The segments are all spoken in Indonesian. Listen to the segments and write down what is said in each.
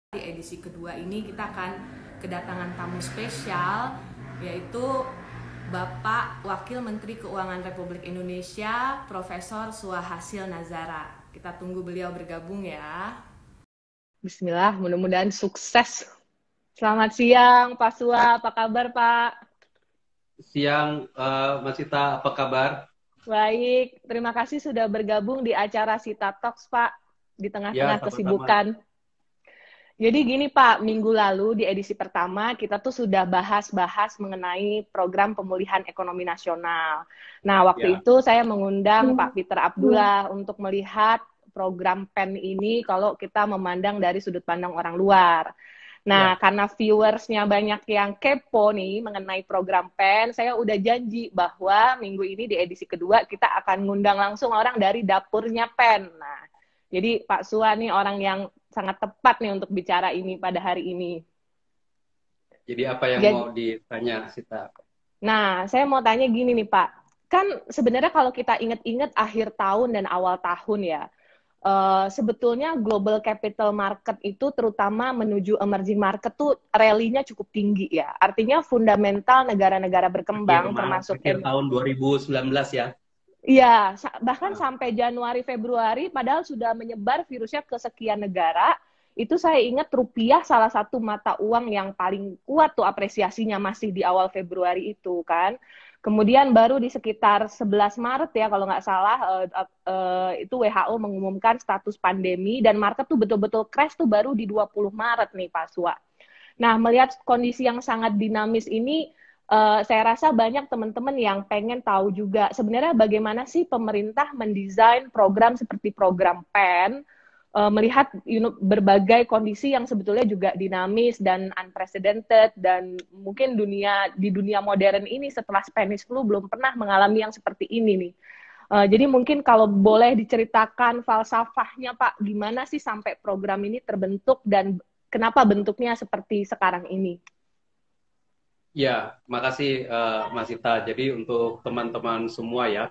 Di edisi kedua ini kita akan kedatangan tamu spesial, yaitu Bapak Wakil Menteri Keuangan Republik Indonesia, Profesor Suhasil Nazara. Kita tunggu beliau bergabung ya. Bismillah, mudah-mudahan sukses. Selamat siang Pak Sua, apa kabar Pak? Siang, Mas Sita, apa kabar? Baik, terima kasih sudah bergabung di acara Sita Talks Pak, di Ya, tengah sama-sama. kesibukan. Jadi gini Pak, minggu lalu di edisi pertama kita tuh sudah bahas-bahas mengenai program pemulihan ekonomi nasional. Nah, waktu Ya, itu saya mengundang Pak Peter Abdullah untuk melihat program PEN ini kalau kita memandang dari sudut pandang orang luar. Nah, ya, karena viewersnya banyak yang kepo nih mengenai program PEN, saya udah janji bahwa minggu ini di edisi kedua kita akan ngundang langsung orang dari dapurnya PEN. Nah, jadi Pak Sua nih orang yang sangat tepat nih untuk bicara ini pada hari ini. jadi apa yang mau Jadi, ditanya, Sita? nah, saya mau tanya gini nih Pak, kan sebenarnya kalau kita ingat-ingat akhir tahun dan awal tahun ya, sebetulnya global capital market itu terutama menuju emerging market tuh rally-nya cukup tinggi ya. Artinya fundamental negara-negara berkembang termasuk Akhir tahun 2019 ya? iya, bahkan Ah, sampai Januari Februari padahal sudah menyebar virusnya ke sekian negara. Itu saya ingat rupiah salah satu mata uang yang paling kuat tuh apresiasinya masih di awal Februari itu kan. Kemudian baru di sekitar 11 Maret ya kalau nggak salah itu WHO mengumumkan status pandemi dan market tuh betul-betul crash tuh baru di 20 Maret nih Pak Sua. Nah, melihat kondisi yang sangat dinamis ini, saya rasa banyak teman-teman yang pengen tahu juga sebenarnya bagaimana sih pemerintah mendesain program seperti program PEN, melihat berbagai kondisi yang sebetulnya juga dinamis dan unprecedented dan mungkin di dunia modern ini setelah Spanish flu belum pernah mengalami yang seperti ini nih. Jadi mungkin kalau boleh diceritakan falsafahnya Pak, gimana sih sampai program ini terbentuk dan kenapa bentuknya seperti sekarang ini? ya, makasih Mas Sita. Jadi untuk teman-teman semua ya,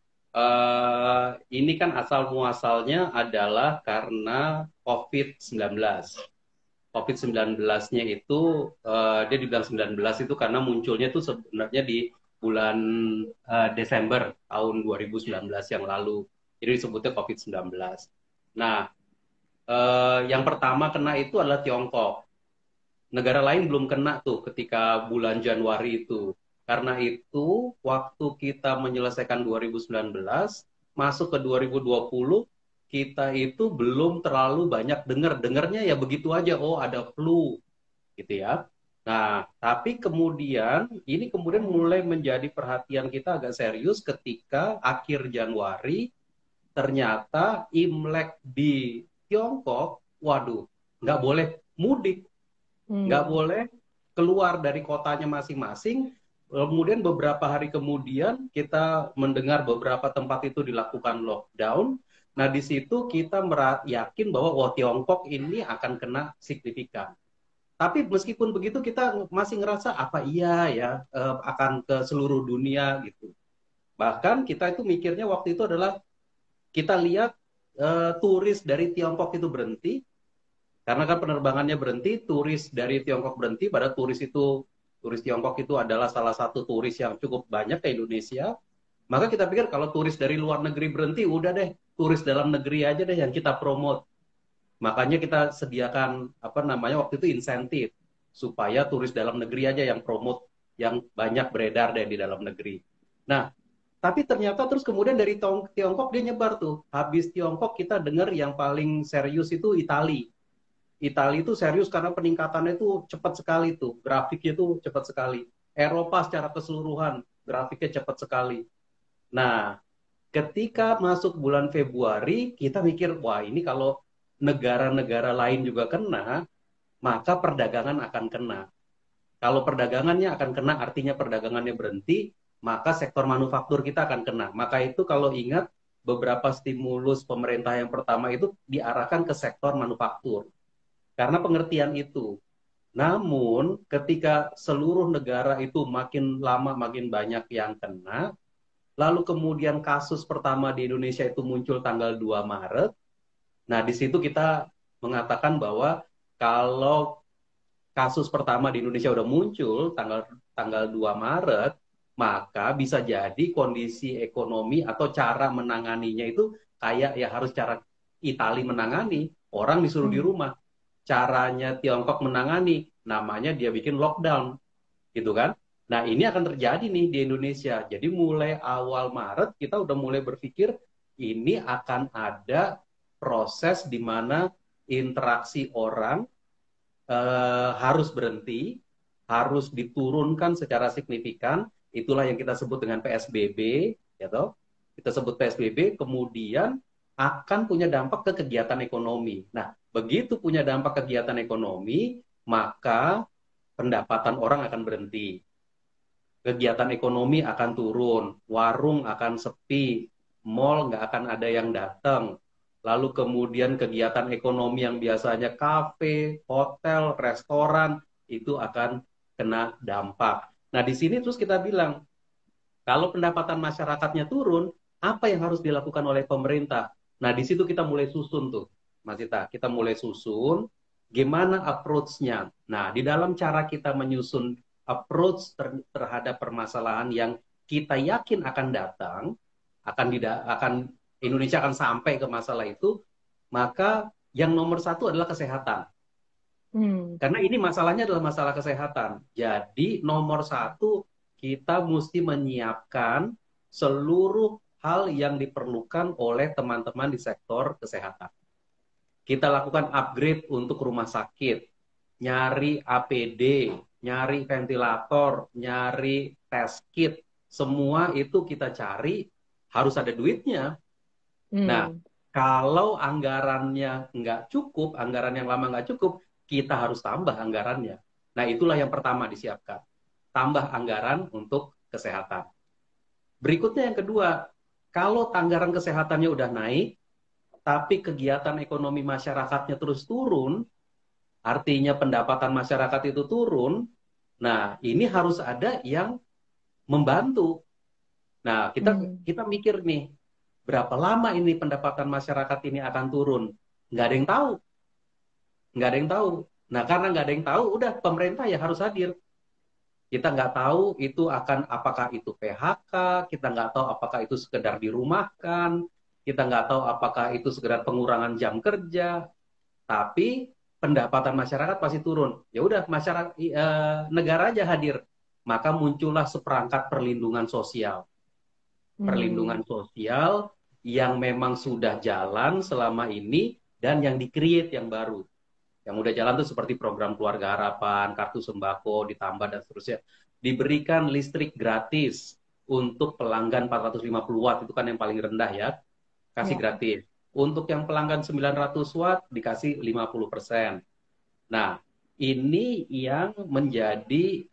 ini kan asal muasalnya adalah karena COVID-19. COVID-19-nya itu, dia dibilang 19 itu karena munculnya itu sebenarnya di bulan Desember tahun 2019 yang lalu. Jadi disebutnya COVID-19. Nah, yang pertama kena itu adalah Tiongkok. Negara lain belum kena tuh ketika bulan Januari itu. Karena itu, waktu kita menyelesaikan 2019, masuk ke 2020, kita itu belum terlalu banyak dengarnya ya begitu aja, oh ada flu, gitu ya. Nah, tapi kemudian, ini kemudian mulai menjadi perhatian kita agak serius ketika akhir Januari, ternyata Imlek di Tiongkok, waduh, nggak boleh mudik, nggak Hmm. boleh keluar dari kotanya masing-masing. Kemudian beberapa hari kemudian kita mendengar beberapa tempat itu dilakukan lockdown. Nah di situ kita yakin bahwa wah Tiongkok ini akan kena signifikan. Tapi meskipun begitu kita masih ngerasa apa iya ya akan ke seluruh dunia gitu. Bahkan kita itu mikirnya waktu itu adalah kita lihat turis dari Tiongkok itu berhenti karena kan penerbangannya berhenti, turis dari Tiongkok berhenti, pada turis Tiongkok itu adalah salah satu turis yang cukup banyak ke Indonesia. Maka kita pikir kalau turis dari luar negeri berhenti, udah deh, turis dalam negeri aja deh yang kita promote. Makanya kita sediakan apa namanya waktu itu insentif supaya turis dalam negeri aja yang promote, yang banyak beredar deh di dalam negeri. Nah, tapi ternyata terus kemudian dari Tiongkok dia nyebar tuh. Habis Tiongkok kita dengar yang paling serius itu Italia. Italia itu serius karena peningkatannya itu cepat sekali tuh, grafiknya itu cepat sekali. Eropa secara keseluruhan grafiknya cepat sekali. Nah, ketika masuk bulan Februari, kita mikir, wah ini kalau negara-negara lain juga kena, maka perdagangan akan kena. Kalau perdagangannya akan kena, artinya perdagangannya berhenti, maka sektor manufaktur kita akan kena. Maka itu kalau ingat, beberapa stimulus pemerintah yang pertama itu diarahkan ke sektor manufaktur karena pengertian itu. Namun, ketika seluruh negara itu makin lama makin banyak yang kena, lalu kemudian kasus pertama di Indonesia itu muncul tanggal 2 Maret. Nah, di situ kita mengatakan bahwa kalau kasus pertama di Indonesia udah muncul tanggal 2 Maret, maka bisa jadi kondisi ekonomi atau cara menanganinya itu kayak ya harus cara Itali menangani, orang disuruh di rumah. Caranya Tiongkok menangani, namanya dia bikin lockdown, gitu kan? Nah, ini akan terjadi nih di Indonesia. Jadi mulai awal Maret kita udah mulai berpikir ini akan ada proses di mana interaksi orang harus berhenti, harus diturunkan secara signifikan. Itulah yang kita sebut dengan PSBB, ya toh? Kita sebut PSBB, kemudian akan punya dampak ke kegiatan ekonomi. Nah, begitu punya dampak kegiatan ekonomi, maka pendapatan orang akan berhenti. Kegiatan ekonomi akan turun, warung akan sepi, mall nggak akan ada yang datang. Lalu kemudian kegiatan ekonomi yang biasanya kafe, hotel, restoran, itu akan kena dampak. Nah, di sini terus kita bilang, kalau pendapatan masyarakatnya turun, apa yang harus dilakukan oleh pemerintah? Nah, di situ kita mulai susun tuh, Mas Ita. Kita mulai susun gimana approach-nya. Nah, di dalam cara kita menyusun approach terhadap permasalahan yang kita yakin akan datang, akan Indonesia akan sampai ke masalah itu, maka yang nomor satu adalah kesehatan. Karena ini masalahnya adalah masalah kesehatan. Jadi nomor satu, kita mesti menyiapkan seluruh hal yang diperlukan oleh teman-teman di sektor kesehatan. Kita lakukan upgrade untuk rumah sakit, nyari APD, nyari ventilator, nyari test kit, semua itu kita cari, harus ada duitnya. Nah, kalau anggarannya nggak cukup, anggaran yang lama nggak cukup, kita harus tambah anggarannya. Nah, itulah yang pertama disiapkan. Tambah anggaran untuk kesehatan. Berikutnya yang kedua, kalau anggaran kesehatannya udah naik, tapi kegiatan ekonomi masyarakatnya terus turun, artinya pendapatan masyarakat itu turun, nah ini harus ada yang membantu. Nah, kita mikir nih, berapa lama ini pendapatan masyarakat ini akan turun? Nggak ada yang tahu. Nggak ada yang tahu. Nah, karena nggak ada yang tahu, udah pemerintah ya harus hadir. Kita nggak tahu itu akan, apakah itu PHK, kita nggak tahu apakah itu sekedar dirumahkan, kita nggak tahu apakah itu sekedar pengurangan jam kerja, tapi pendapatan masyarakat pasti turun. Ya udah, masyarakat negara aja hadir, maka muncullah seperangkat perlindungan sosial. Perlindungan sosial yang memang sudah jalan selama ini dan yang di-create yang baru. Yang udah jalan tuh seperti program Keluarga Harapan, kartu sembako, ditambah dan seterusnya. Diberikan listrik gratis untuk pelanggan 450 watt, itu kan yang paling rendah ya. Kasih gratis. Untuk yang pelanggan 900 watt dikasih 50%. Nah, ini yang menjadi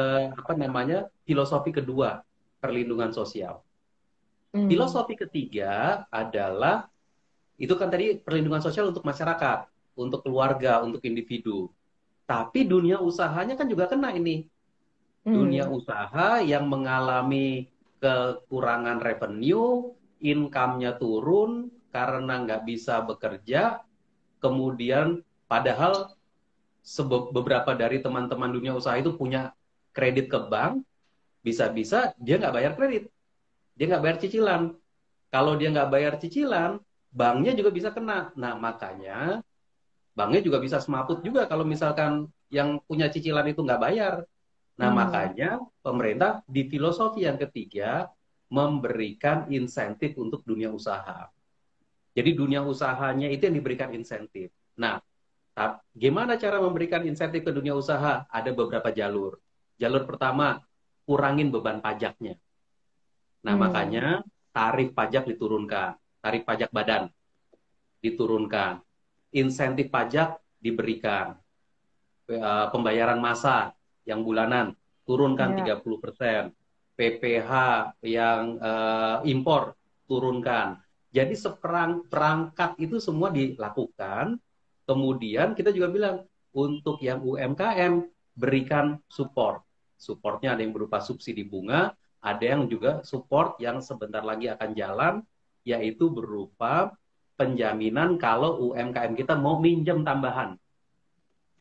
filosofi kedua perlindungan sosial. Filosofi ketiga adalah, itu kan tadi perlindungan sosial untuk masyarakat, untuk keluarga, untuk individu. Tapi dunia usahanya kan juga kena ini. Dunia usaha yang mengalami kekurangan revenue, income-nya turun karena nggak bisa bekerja, kemudian padahal beberapa dari teman-teman dunia usaha itu punya kredit ke bank, bisa-bisa dia nggak bayar kredit, dia nggak bayar cicilan. Kalau dia nggak bayar cicilan, banknya juga bisa kena. Nah, makanya banknya juga bisa semaput juga kalau misalkan yang punya cicilan itu nggak bayar. Nah, makanya pemerintah di filosofi yang ketiga memberikan insentif untuk dunia usaha. Jadi dunia usahanya itu yang diberikan insentif. Nah, gimana cara memberikan insentif ke dunia usaha? Ada beberapa jalur. Jalur pertama, kurangin beban pajaknya. Nah, makanya tarif pajak diturunkan. Tarif pajak badan diturunkan. Insentif pajak diberikan. Pembayaran massa yang bulanan turunkan 30%. PPh yang impor turunkan. Jadi seperangkat itu semua dilakukan. Kemudian kita juga bilang untuk yang UMKM berikan support. Supportnya ada yang berupa subsidi bunga, ada yang juga support yang sebentar lagi akan jalan, yaitu berupa penjaminan kalau UMKM kita mau minjem tambahan.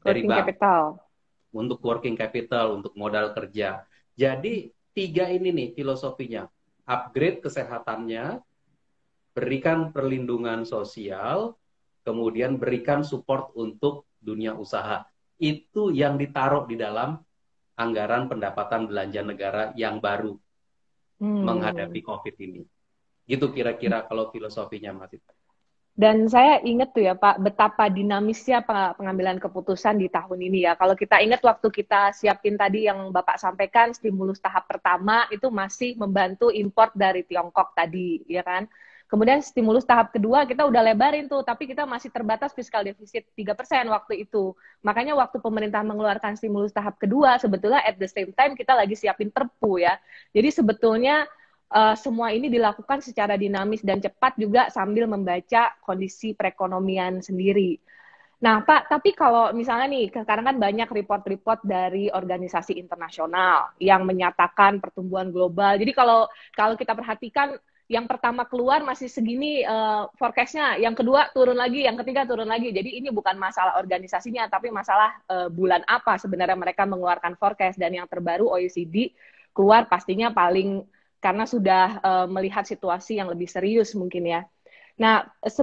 dari Working bank capital. untuk working capital, untuk modal kerja. Jadi 3 ini nih filosofinya. Upgrade kesehatannya, berikan perlindungan sosial, kemudian berikan support untuk dunia usaha. Itu yang ditaruh di dalam anggaran pendapatan belanja negara yang baru menghadapi COVID ini. Gitu kira-kira kalau filosofinya, Mas Ita. Dan saya ingat tuh ya Pak, betapa dinamisnya pengambilan keputusan di tahun ini ya. Kalau kita ingat waktu kita siapin tadi yang Bapak sampaikan, stimulus tahap pertama itu masih membantu import dari Tiongkok tadi, ya kan? Kemudian stimulus tahap kedua kita udah lebarin tuh, tapi kita masih terbatas fiskal defisit 3% waktu itu. Makanya waktu pemerintah mengeluarkan stimulus tahap kedua, sebetulnya at the same time kita lagi siapin perpu ya. Jadi sebetulnya semua ini dilakukan secara dinamis dan cepat juga sambil membaca kondisi perekonomian sendiri. Nah, Pak, tapi kalau misalnya nih, sekarang kan banyak report-report dari organisasi internasional yang menyatakan pertumbuhan global. Jadi kalau kita perhatikan, yang pertama keluar masih segini forecast-nya, yang kedua turun lagi, yang ketiga turun lagi. Jadi ini bukan masalah organisasinya, tapi masalah bulan apa sebenarnya mereka mengeluarkan forecast. Dan yang terbaru OECD keluar pastinya paling karena sudah melihat situasi yang lebih serius mungkin ya. Nah,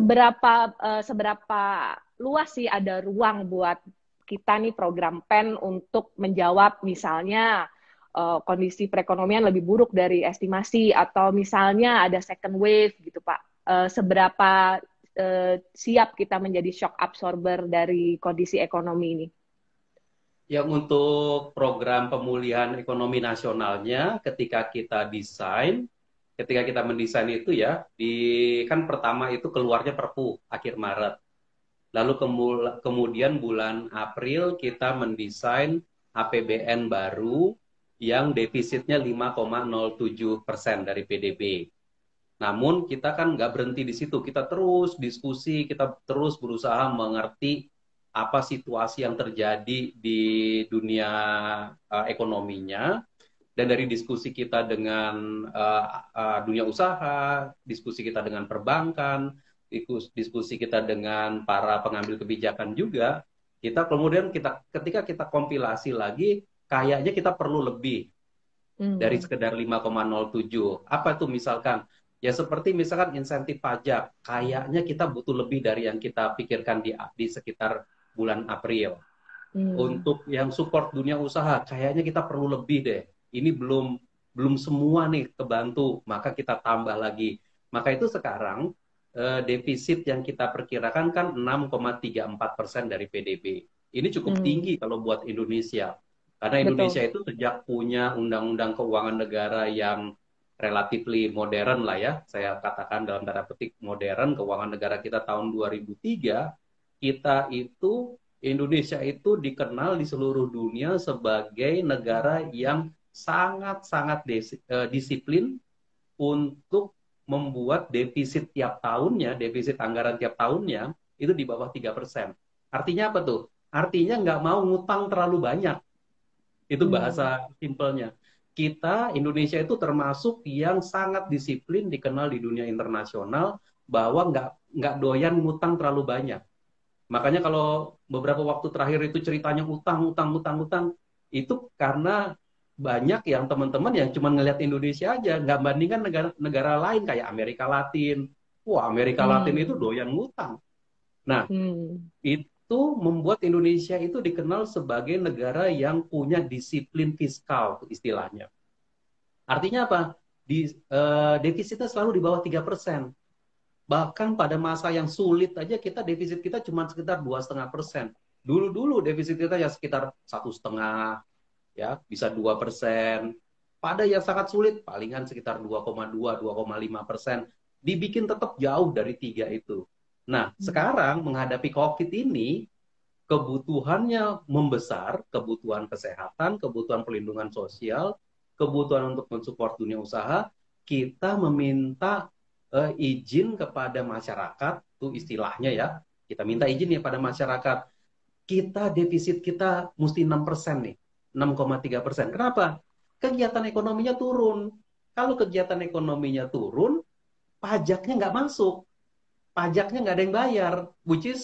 seberapa luas sih ada ruang buat kita nih program PEN untuk menjawab misalnya kondisi perekonomian lebih buruk dari estimasi atau misalnya ada second wave gitu Pak. Seberapa siap kita menjadi shock absorber dari kondisi ekonomi ini? Yang untuk program pemulihan ekonomi nasionalnya, ketika kita mendesain itu ya, kan pertama itu keluarnya Perpu akhir Maret. Lalu kemudian bulan April kita mendesain APBN baru yang defisitnya 5,07% dari PDB. Namun kita kan nggak berhenti di situ, kita terus diskusi, kita terus berusaha mengerti apa situasi yang terjadi di dunia ekonominya, dan dari diskusi kita dengan dunia usaha, diskusi kita dengan perbankan, diskusi kita dengan para pengambil kebijakan juga, ketika kita kompilasi lagi, kayaknya kita perlu lebih dari sekedar 5,07. Apa tuh misalkan? Ya seperti misalkan insentif pajak, kayaknya kita butuh lebih dari yang kita pikirkan di sekitar bulan April. Untuk yang support dunia usaha, kayaknya kita perlu lebih deh. Ini belum semua nih kebantu, maka kita tambah lagi. Maka itu sekarang defisit yang kita perkirakan kan 6,34% dari PDB. Ini cukup tinggi kalau buat Indonesia. Karena Indonesia itu sejak punya undang-undang keuangan negara yang relatively modern lah ya, saya katakan dalam tanda petik modern, keuangan negara kita tahun 2003, Indonesia itu dikenal di seluruh dunia sebagai negara yang sangat-sangat disiplin untuk membuat defisit tiap tahunnya, defisit anggaran tiap tahunnya itu di bawah 3%. Artinya apa tuh? Artinya nggak mau ngutang terlalu banyak. Itu bahasa simpelnya. Indonesia itu termasuk yang sangat disiplin, dikenal di dunia internasional bahwa nggak doyan ngutang terlalu banyak. Makanya kalau beberapa waktu terakhir itu ceritanya utang, itu karena banyak yang teman-teman yang cuma ngelihat Indonesia aja, nggak bandingkan negara lain kayak Amerika Latin. Wah, Amerika Latin itu doyan ngutang. Nah, itu membuat Indonesia itu dikenal sebagai negara yang punya disiplin fiskal, istilahnya. Artinya apa? Defisitnya selalu di bawah 3%. Bahkan pada masa yang sulit aja defisit kita cuma sekitar 2,5%. Dulu defisit kita ya sekitar 1,5%, ya bisa 2%. Pada yang sangat sulit palingan sekitar 2,2, 2,5%. Dibikin tetap jauh dari 3 itu. Nah, sekarang menghadapi COVID ini, kebutuhannya membesar, kebutuhan kesehatan, kebutuhan perlindungan sosial, kebutuhan untuk mensupport dunia usaha, kita meminta izin kepada masyarakat, itu istilahnya ya, kita minta izin ya pada masyarakat, defisit kita mesti 6% nih, 6,3%. Kenapa? Kegiatan ekonominya turun. Kalau kegiatan ekonominya turun, pajaknya nggak masuk. Pajaknya nggak ada yang bayar, which is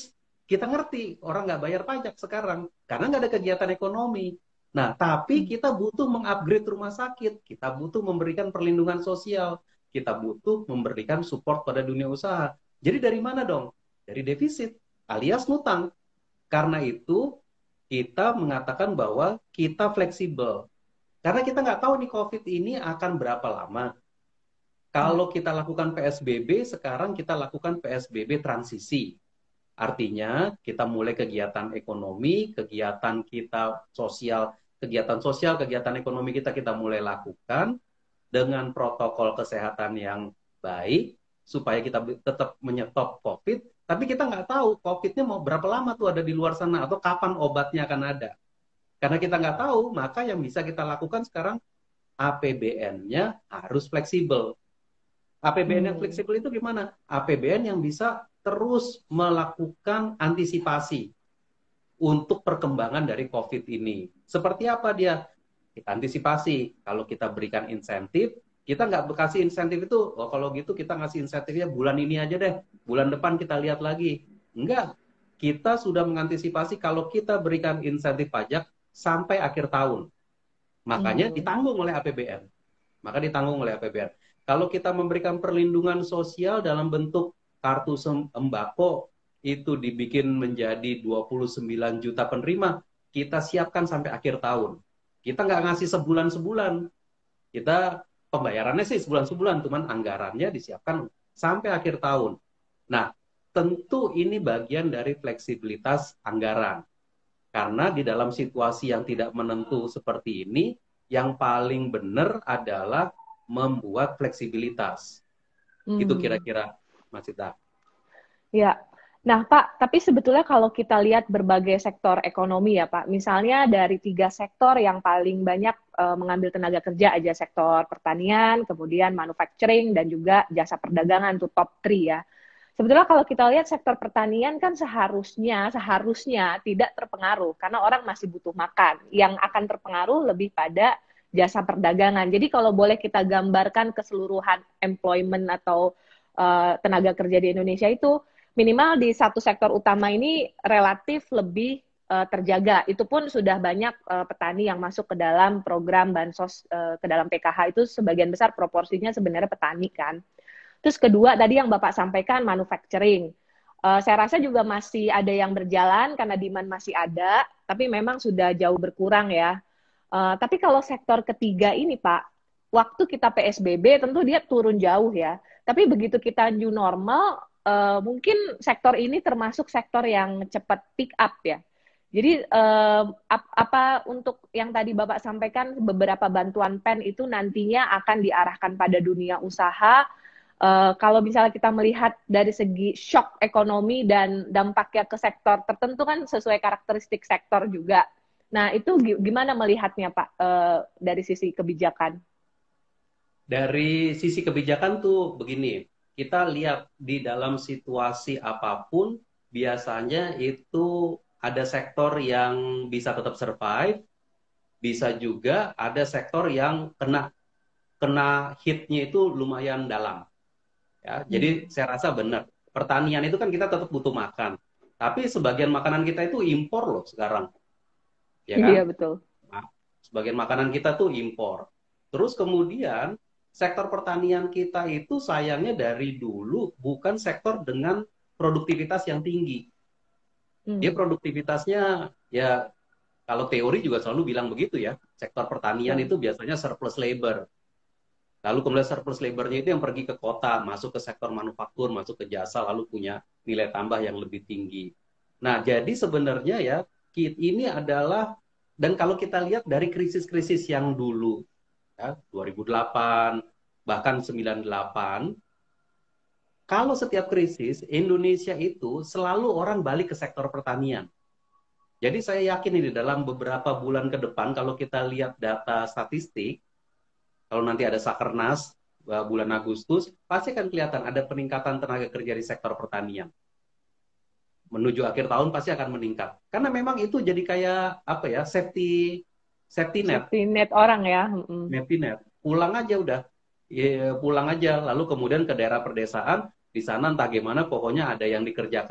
Kita ngerti orang nggak bayar pajak sekarang karena nggak ada kegiatan ekonomi. Nah, tapi kita butuh mengupgrade rumah sakit, kita butuh memberikan perlindungan sosial, kita butuh memberikan support pada dunia usaha. Jadi dari mana dong? Dari defisit alias ngutang. Karena itu kita mengatakan bahwa kita fleksibel. Karena kita nggak tahu nih COVID ini akan berapa lama. Kalau kita lakukan PSBB, sekarang kita lakukan PSBB transisi. Artinya kita mulai kegiatan ekonomi, kegiatan kita sosial, kegiatan ekonomi kita mulai lakukan dengan protokol kesehatan yang baik supaya kita tetap menyetop COVID. Tapi kita nggak tahu COVID-nya mau berapa lama tuh ada di luar sana atau kapan obatnya akan ada. Karena kita nggak tahu, maka yang bisa kita lakukan sekarang APBN-nya harus fleksibel. APBN yang fleksibel itu gimana? APBN yang bisa terus melakukan antisipasi untuk perkembangan dari COVID ini. Seperti apa dia? Kita antisipasi. Kalau kita berikan insentif, kita nggak kasih insentif itu, oh kalau gitu kita ngasih insentifnya bulan ini aja deh, bulan depan kita lihat lagi. Enggak. Kita sudah mengantisipasi kalau kita berikan insentif pajak sampai akhir tahun. Makanya ditanggung oleh APBN. Kalau kita memberikan perlindungan sosial dalam bentuk kartu sembako itu dibikin menjadi 29 juta penerima, kita siapkan sampai akhir tahun. Kita nggak ngasih sebulan-sebulan. Kita pembayarannya sih sebulan-sebulan, cuman anggarannya disiapkan sampai akhir tahun. Nah, tentu ini bagian dari fleksibilitas anggaran. Karena di dalam situasi yang tidak menentu seperti ini, yang paling benar adalah membuat fleksibilitas. Itu kira-kira, Mas Sita. Ya, nah Pak, tapi sebetulnya kalau kita lihat berbagai sektor ekonomi ya Pak, misalnya dari 3 sektor yang paling banyak mengambil tenaga kerja aja, sektor pertanian, kemudian manufacturing, dan juga jasa perdagangan, tuh top 3 ya. Sebetulnya kalau kita lihat sektor pertanian kan seharusnya tidak terpengaruh, karena orang masih butuh makan. Yang akan terpengaruh lebih pada jasa perdagangan. Jadi kalau boleh kita gambarkan keseluruhan employment atau tenaga kerja di Indonesia itu minimal di satu sektor utama ini relatif lebih terjaga. Itu pun sudah banyak petani yang masuk ke dalam program bansos, ke dalam PKH itu sebagian besar proporsinya sebenarnya petani kan. Terus kedua tadi yang Bapak sampaikan manufacturing. Saya rasa juga masih ada yang berjalan karena demand masih ada, tapi memang sudah jauh berkurang ya. Tapi kalau sektor ketiga ini Pak, waktu kita PSBB tentu dia turun jauh ya. Tapi begitu kita new normal, mungkin sektor ini termasuk sektor yang cepat pick up ya. Jadi apa untuk yang tadi Bapak sampaikan, beberapa bantuan PEN itu nantinya akan diarahkan pada dunia usaha. Kalau misalnya kita melihat dari segi shock ekonomi dan dampaknya ke sektor tertentu kan sesuai karakteristik sektor juga. Nah, itu gimana melihatnya, Pak, dari sisi kebijakan? Dari sisi kebijakan tuh begini, kita lihat di dalam situasi apapun, biasanya itu ada sektor yang bisa tetap survive, bisa juga ada sektor yang kena hitnya itu lumayan dalam. Ya, jadi saya rasa benar. Pertanian itu kan kita tetap butuh makan, tapi sebagian makanan kita itu impor loh sekarang. Ya kan? Iya, betul. Nah, sebagian makanan kita tuh impor. Terus kemudian sektor pertanian kita itu sayangnya dari dulu bukan sektor dengan produktivitas yang tinggi. Dia produktivitasnya ya kalau teori juga selalu bilang begitu ya. Sektor pertanian itu biasanya surplus labor. Lalu kemudian surplus labor-nya itu yang pergi ke kota, masuk ke sektor manufaktur, masuk ke jasa, lalu punya nilai tambah yang lebih tinggi. Nah, jadi sebenarnya ya ini adalah, dan kalau kita lihat dari krisis-krisis yang dulu, ya, 2008, bahkan 98, kalau setiap krisis, Indonesia itu selalu orang balik ke sektor pertanian. Jadi saya yakin ini dalam beberapa bulan ke depan, kalau kita lihat data statistik, kalau nanti ada Sakernas bulan Agustus, pasti akan kelihatan ada peningkatan tenaga kerja di sektor pertanian. Menuju akhir tahun pasti akan meningkat. Karena memang itu jadi kayak apa ya, safety net. Safety net orang ya. Safety net. Pulang aja udah. Ya, pulang aja. Lalu kemudian ke daerah perdesaan, di sana entah gimana, pokoknya ada yang dikerjakan lah.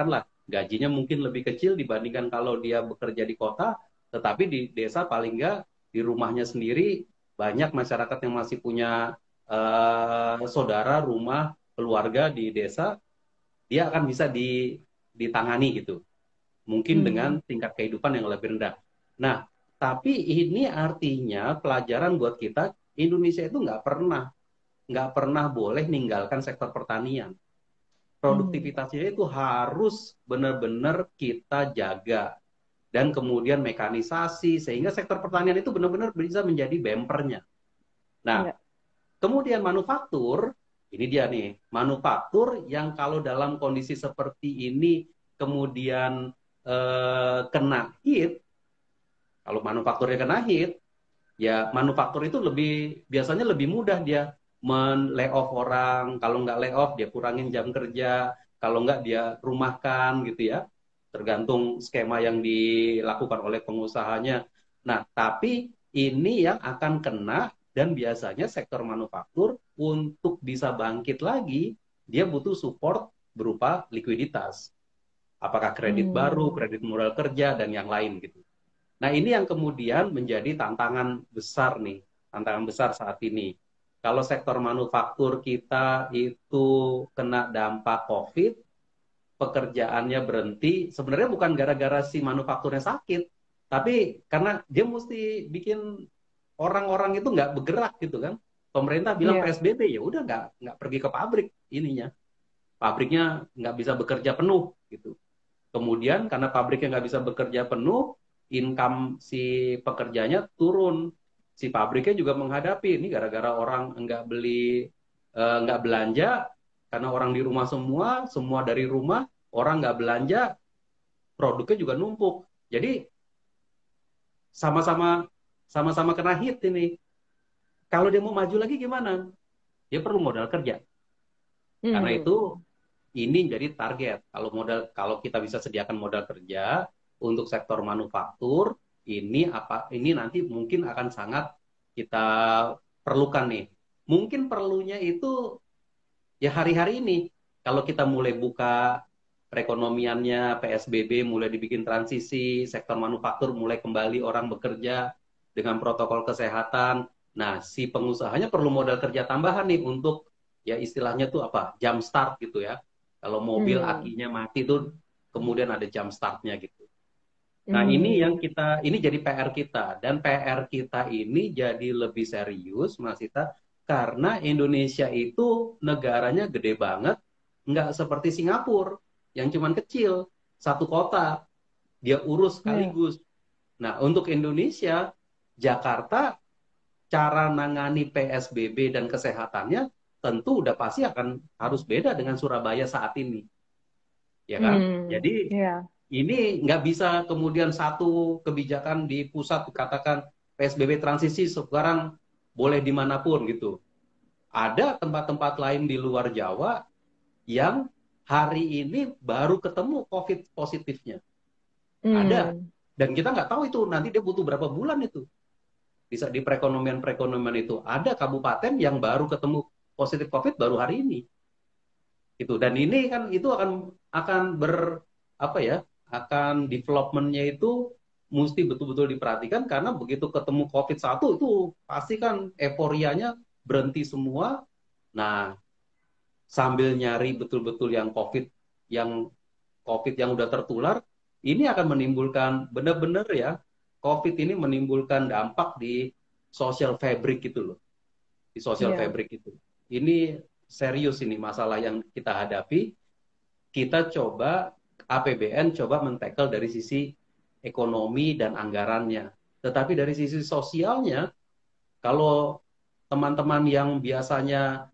gajinya mungkin lebih kecil dibandingkan kalau dia bekerja di kota, tetapi di desa paling nggak di rumahnya sendiri banyak masyarakat yang masih punya saudara, rumah, keluarga di desa, dia akan bisa ditangani gitu. Mungkin dengan tingkat kehidupan yang lebih rendah. Nah, tapi ini artinya pelajaran buat kita, Indonesia itu nggak pernah boleh ninggalkan sektor pertanian. Produktivitasnya itu harus benar-benar kita jaga. Dan kemudian mekanisasi, sehingga sektor pertanian itu benar-benar bisa menjadi bempernya. Nah, kemudian manufaktur, ini dia nih, manufaktur yang kalau dalam kondisi seperti ini kemudian kena hit, kalau manufakturnya kena hit, ya manufaktur itu biasanya lebih mudah dia men-lay off orang, kalau nggak lay off dia kurangin jam kerja, kalau nggak dia rumahkan gitu ya, tergantung skema yang dilakukan oleh pengusahanya. Nah, tapi ini yang akan kena, dan biasanya sektor manufaktur untuk bisa bangkit lagi, dia butuh support berupa likuiditas. Apakah kredit baru, kredit modal kerja, dan yang lain gitu. Nah, ini yang kemudian menjadi tantangan besar nih, tantangan besar saat ini. Kalau sektor manufaktur kita itu kena dampak COVID, pekerjaannya berhenti, sebenarnya bukan gara-gara si manufakturnya sakit, tapi karena dia mesti bikin orang-orang itu nggak bergerak gitu kan. Pemerintah bilang PSBB, ya udah nggak pergi ke pabrik ininya. Pabriknya nggak bisa bekerja penuh gitu. Kemudian karena pabriknya nggak bisa bekerja penuh, income si pekerjanya turun. Si pabriknya juga menghadapi ini gara-gara orang nggak belanja, karena orang di rumah semua dari rumah, orang nggak belanja, produknya juga numpuk. Jadi sama-sama kena hit ini. Kalau dia mau maju lagi gimana? Dia perlu modal kerja. Karena itu ini jadi target. Kalau kita bisa sediakan modal kerja untuk sektor manufaktur, ini nanti mungkin akan sangat kita perlukan nih. Mungkin perlunya itu ya hari-hari ini. Kalau kita mulai buka perekonomiannya, PSBB mulai dibikin transisi, sektor manufaktur mulai kembali orang bekerja dengan protokol kesehatan. Nah, si pengusahanya perlu modal kerja tambahan nih untuk ya istilahnya tuh apa? Jump start gitu ya. Kalau mobil akinya mati tuh kemudian ada jump startnya gitu. Nah, ini jadi PR kita, dan PR kita ini jadi lebih serius, Mas Ita, karena Indonesia itu negaranya gede banget, nggak seperti Singapura yang cuman kecil, satu kota dia urus sekaligus. Nah, untuk Indonesia, Jakarta, cara nangani PSBB dan kesehatannya tentu udah pasti akan harus beda dengan Surabaya saat ini, ya kan? Jadi ini nggak bisa kemudian satu kebijakan di pusat dikatakan PSBB transisi sekarang boleh dimanapun gitu. Ada tempat-tempat lain di luar Jawa yang hari ini baru ketemu COVID positifnya. Ada, dan kita nggak tahu itu nanti dia butuh berapa bulan itu. Bisa di perekonomian itu ada kabupaten yang baru ketemu positif COVID baru hari ini. Itu, dan ini kan itu akan development-nya itu mesti betul-betul diperhatikan, karena begitu ketemu COVID-1 itu pasti kan euforianya berhenti semua. Nah, sambil nyari betul-betul yang COVID yang udah tertular, ini akan menimbulkan benar-benar ya, COVID ini menimbulkan dampak di social fabric gitu loh. Di social fabric itu. Ini serius, ini masalah yang kita hadapi. Kita coba APBN coba men-tackle dari sisi ekonomi dan anggarannya. Tetapi dari sisi sosialnya, kalau teman-teman yang biasanya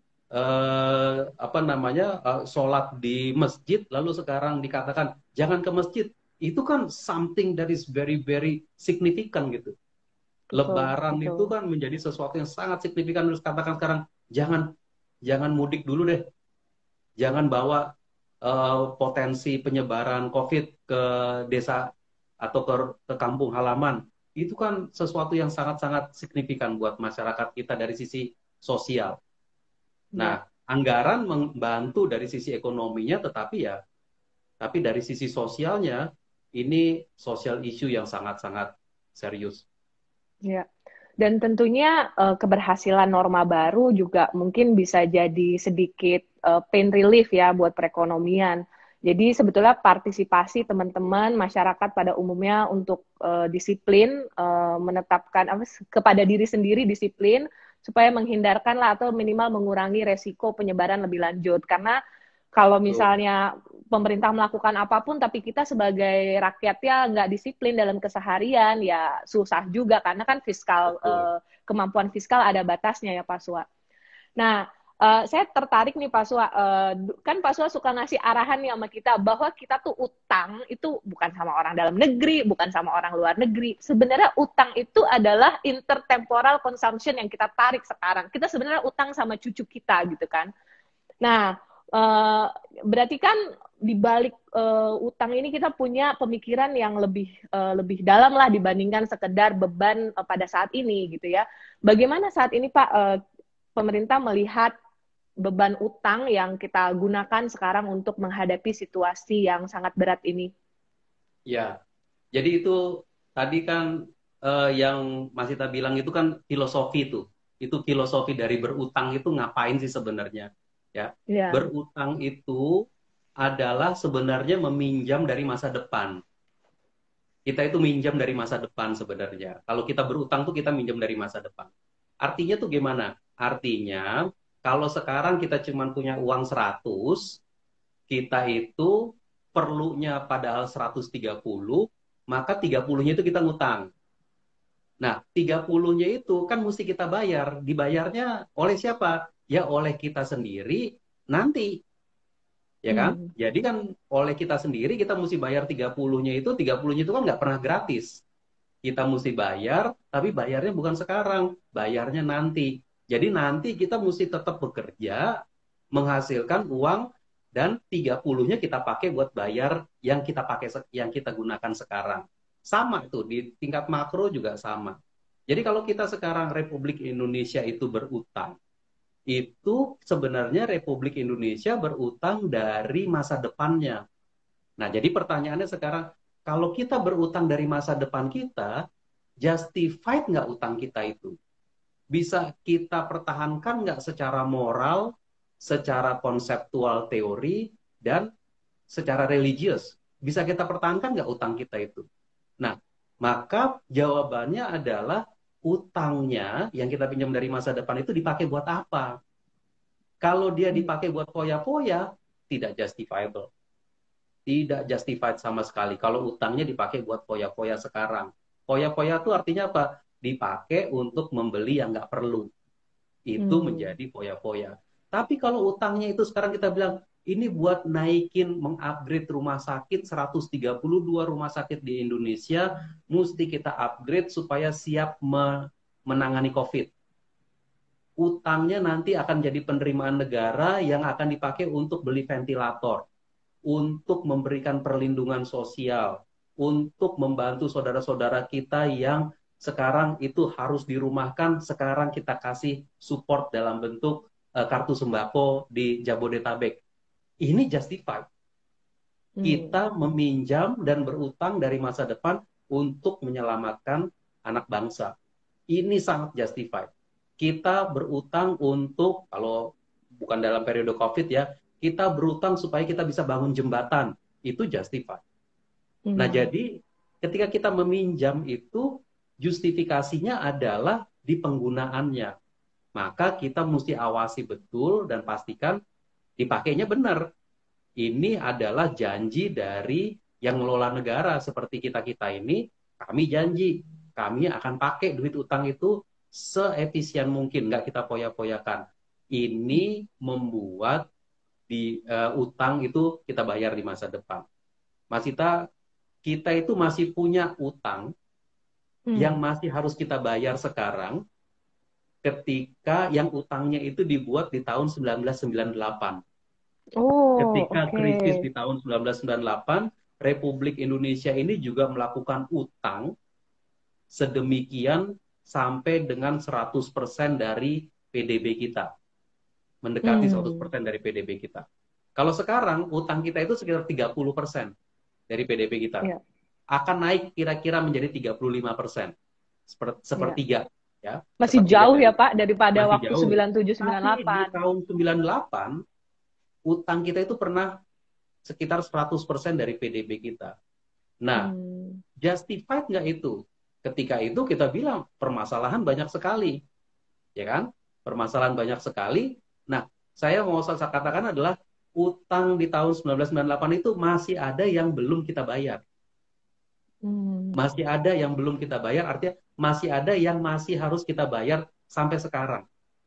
sholat di masjid, lalu sekarang dikatakan jangan ke masjid, itu kan something that is very very significant gitu. Lebaran itu kan menjadi sesuatu yang sangat signifikan. Terus katakan sekarang jangan mudik dulu deh, jangan bawa potensi penyebaran COVID ke desa atau ke kampung halaman. Itu kan sesuatu yang sangat-sangat signifikan buat masyarakat kita dari sisi sosial. Nah, anggaran membantu dari sisi ekonominya, tetapi ya Tapi dari sisi sosialnya, ini social issue yang sangat-sangat serius. Ya. Dan tentunya keberhasilan norma baru juga mungkin bisa jadi sedikit pain relief ya buat perekonomian. Jadi sebetulnya partisipasi teman-teman masyarakat pada umumnya untuk disiplin, menetapkan kepada diri sendiri disiplin supaya menghindarkan lah atau minimal mengurangi resiko penyebaran lebih lanjut. Karena kalau misalnya pemerintah melakukan apapun tapi kita sebagai rakyatnya nggak disiplin dalam keseharian, ya susah juga karena kan fiskal kemampuan fiskal ada batasnya ya Pak Sua. Nah, saya tertarik nih Pak Sua, kan Pak Sua suka ngasih arahan nih sama kita bahwa kita tuh utang itu bukan sama orang dalam negeri, bukan sama orang luar negeri. Sebenarnya utang itu adalah intertemporal consumption yang kita tarik sekarang. Kita sebenarnya utang sama cucu kita gitu kan. Nah, berarti kan di balik utang ini kita punya pemikiran yang lebih dalam lah dibandingkan sekedar beban pada saat ini gitu ya. Bagaimana saat ini Pak pemerintah melihat beban utang yang kita gunakan sekarang untuk menghadapi situasi yang sangat berat ini? Ya, jadi itu tadi kan yang Mas Ita bilang itu kan filosofi tuh. Itu filosofi dari berutang itu ngapain sih sebenarnya? Ya, berutang itu adalah sebenarnya meminjam dari masa depan. Kita itu minjam dari masa depan sebenarnya. Kalau kita berutang tuh kita minjam dari masa depan. Artinya tuh gimana? Artinya kalau sekarang kita cuma punya uang 100, kita itu perlunya padahal 130, maka 30-nya itu kita ngutang. Nah, 30-nya itu kan mesti kita bayar. Dibayarnya oleh siapa? Ya oleh kita sendiri nanti. Ya kan? Jadi kan oleh kita sendiri kita mesti bayar 30-nya itu. 30-nya itu kan nggak pernah gratis. Kita mesti bayar, tapi bayarnya bukan sekarang. Bayarnya nanti. Jadi nanti kita mesti tetap bekerja, menghasilkan uang, dan 30-nya kita pakai buat bayar yang kita gunakan sekarang. Sama tuh, di tingkat makro juga sama. Jadi kalau kita sekarang Republik Indonesia itu berutang, itu sebenarnya Republik Indonesia berutang dari masa depannya. Nah, jadi pertanyaannya sekarang, kalau kita berutang dari masa depan kita, justified nggak utang kita itu? Bisa kita pertahankan nggak secara moral, secara konseptual teori, dan secara religius? Bisa kita pertahankan nggak utang kita itu? Nah, maka jawabannya adalah utangnya yang kita pinjam dari masa depan itu dipakai buat apa? Kalau dia dipakai buat foya-foya, tidak justifiable. Tidak justified sama sekali. Kalau utangnya dipakai buat foya-foya sekarang. Foya-foya itu artinya apa? Dipakai untuk membeli yang nggak perlu. Itu menjadi foya-foya. Tapi kalau utangnya itu sekarang kita bilang, ini buat naikin, mengupgrade rumah sakit, 132 rumah sakit di Indonesia, mesti kita upgrade supaya siap menangani COVID. Utangnya nanti akan jadi penerimaan negara yang akan dipakai untuk beli ventilator, untuk memberikan perlindungan sosial, untuk membantu saudara-saudara kita yang sekarang itu harus dirumahkan, sekarang kita kasih support dalam bentuk kartu sembako di Jabodetabek. Ini justified. Kita meminjam dan berutang dari masa depan untuk menyelamatkan anak bangsa. Ini sangat justified. Kita berutang untuk, kalau bukan dalam periode COVID ya, kita berutang supaya kita bisa bangun jembatan. Itu justified. Nah, jadi ketika kita meminjam itu, justifikasinya adalah di penggunaannya. Maka kita mesti awasi betul dan pastikan dipakainya benar. Ini adalah janji dari yang ngelola negara seperti kita-kita ini. Kami janji, kami akan pakai duit utang itu seefisien mungkin, nggak kita poya-poyakan. Ini membuat di utang itu kita bayar di masa depan. Mas Ita, kita itu masih punya utang yang masih harus kita bayar sekarang ketika yang utangnya itu dibuat di tahun 1998. Ketika krisis di tahun 1998, Republik Indonesia ini juga melakukan utang sedemikian sampai dengan 100% dari PDB kita. Mendekati 100% dari PDB kita. Kalau sekarang utang kita itu sekitar 30% dari PDB kita. Iya. Akan naik kira-kira menjadi 35%. Sepertiga. Ya, Masih sepertiga jauh dari, ya Pak daripada masih waktu jauh. 97 Tapi di 98. tahun 98, utang kita itu pernah sekitar 100% dari PDB kita. Nah, justified nggak itu? Ketika itu kita bilang permasalahan banyak sekali. Ya kan? Permasalahan banyak sekali. Nah, saya mau saya katakan adalah utang di tahun 1998 itu masih ada yang belum kita bayar. Masih ada yang belum kita bayar, artinya masih ada yang masih harus kita bayar sampai sekarang.